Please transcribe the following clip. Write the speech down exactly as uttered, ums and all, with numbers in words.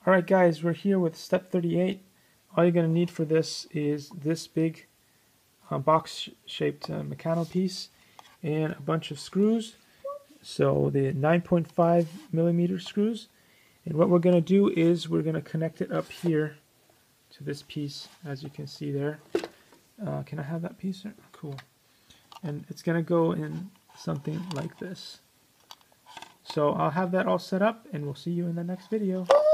Alright guys, we're here with step thirty-eight. All you're going to need for this is this big uh, box shaped uh, meccano piece and a bunch of screws. So the nine point five millimeter screws. And what we're going to do is we're going to connect it up here to this piece, as you can see there. Uh, can I have that piece there? Cool. And it's going to go in something like this. So I'll have that all set up and we'll see you in the next video.